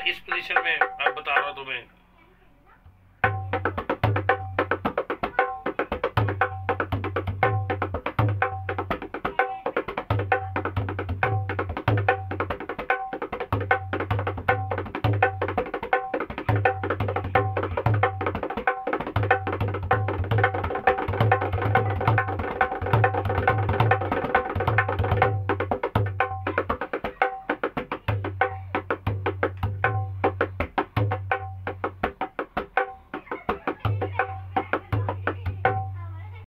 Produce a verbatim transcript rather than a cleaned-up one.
इस पोजीशन में, अब बता रहा हूँ तुम्हें।